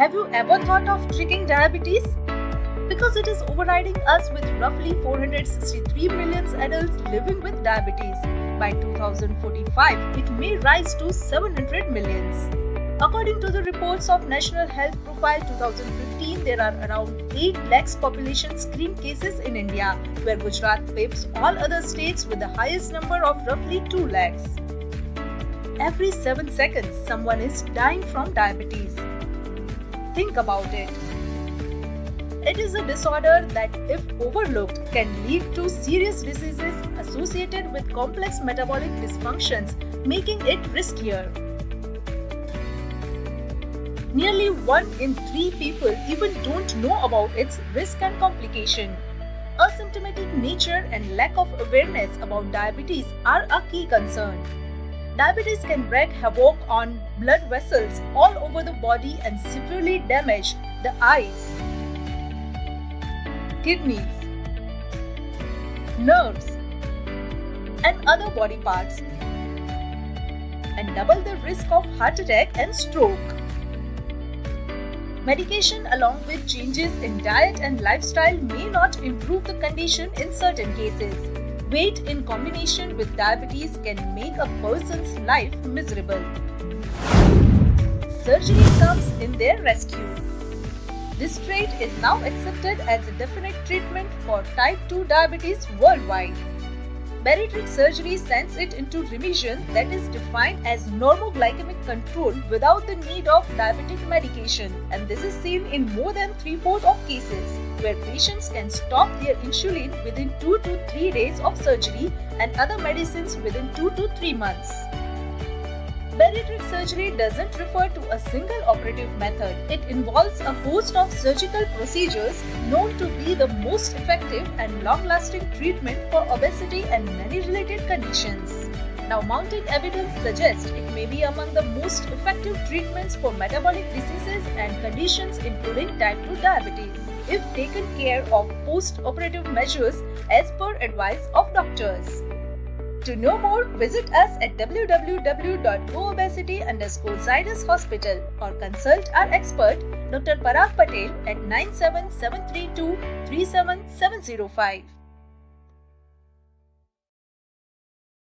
Have you ever thought of tricking diabetes? Because it is overriding us with roughly 463 million adults living with diabetes. By 2045, it may rise to 700 million. According to the reports of National Health Profile 2015, there are around 8 lakhs population screen cases in India, where Gujarat pips all other states with the highest number of roughly 2 lakhs. Every 7 seconds, someone is dying from diabetes. Think about it. It is a disorder that, if overlooked, can lead to serious diseases associated with complex metabolic dysfunctions, making it riskier. Nearly 1 in 3 people even don't know about its risk and complication. Asymptomatic nature and lack of awareness about diabetes are a key concern. Diabetes can wreak havoc on blood vessels all over the body and severely damage the eyes, kidneys, nerves, and other body parts, and double the risk of heart attack and stroke. Medication along with changes in diet and lifestyle may not improve the condition in certain cases. Weight in combination with diabetes can make a person's life miserable. Surgery comes in their rescue. This trait is now accepted as a definite treatment for type 2 diabetes worldwide. Bariatric surgery sends it into remission that is defined as normoglycemic control without the need of diabetic medication, and this is seen in more than 3/4 of cases, where patients can stop their insulin within 2 to 3 days of surgery and other medicines within 2 to 3 months. Bariatric surgery doesn't refer to a single operative method. It involves a host of surgical procedures known to be the most effective and long-lasting treatment for obesity and many related conditions. Now, mounting evidence suggests it may be among the most effective treatments for metabolic diseases and conditions including type 2 diabetes, if taken care of post-operative measures as per advice of doctors. To know more, visit us at www.goobesity_Zydus Hospital or consult our expert Dr. Parag Patel at 97732 37705.